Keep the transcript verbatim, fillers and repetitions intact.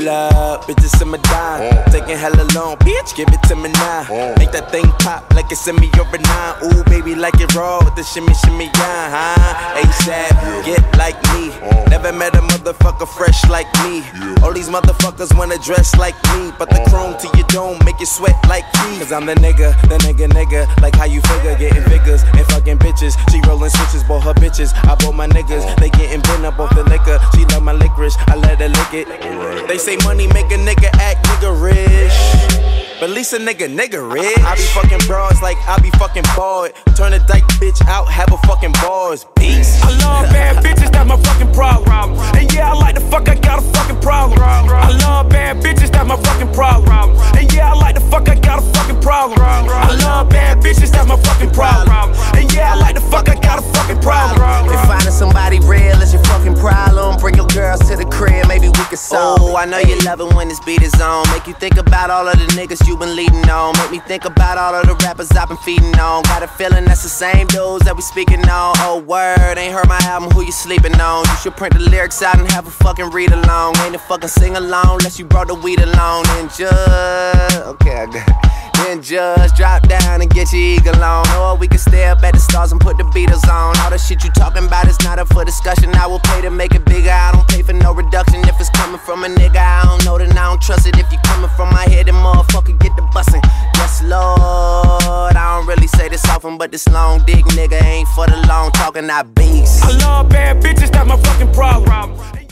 Pull up, bitches in my dime. Taking hella long, bitch, give it to me now. Make that thing pop like it's in me over nine. Ooh, baby, like it raw with the shimmy, shimmy, yeah, huh? ASAP, get like me. Never met a motherfucker fresh like me. All these motherfuckers wanna dress like me, but the chrome to your dome make you sweat like me. Cause I'm the nigga, the nigga, nigga. Like how you figure, getting figures and fucking bitches. She rolling switches, bought her bitches. I bought my niggas, they getting bent up off the liquor. She love my licorice, I let her lick it. They say money make a nigga act nigga rich, but at least a nigga nigga rich. I be fucking broads like I be fucking bored. Turn a dyke bitch out, have a fucking bars. Peace. I love bad bitches, that's my fucking problem. And yeah, I like the fuck, I got a fucking problem. I love bad bitches, that's my fucking problem. And yeah, I like the fuck, I got a fucking problem. I love bad bitches, that's my fucking problem. And yeah, I like the fuck, I got a fucking problem. If finding somebody real is your fucking problem, bring your girls to the crib, maybe we can solve. Oh, I know you love it when this beat is on. Make you think about all of the niggas you been leading on. Make me think about all of the rappers I've been feeding on. Got a feeling that's the same dudes that we speaking on. Oh word, ain't heard my album, who you sleeping on? You should print the lyrics out and have a fucking read along. Ain't a fucking sing along unless you brought the weed along. And just, okay, I got it. Then just drop down and get your eagle on. Or we can stay up at the stars and put the Beatles on. All the shit you talking about is not up for discussion. I will pay to make it bigger, I don't pay for no reduction. If it's coming from a nigga I don't know, then I don't trust it. If you coming from my head, then motherfucker get the bussin'. Yes Lord, I don't really say this often, but this long dick nigga ain't for the long talking, I beast. I love bad bitches, that's my fucking problem.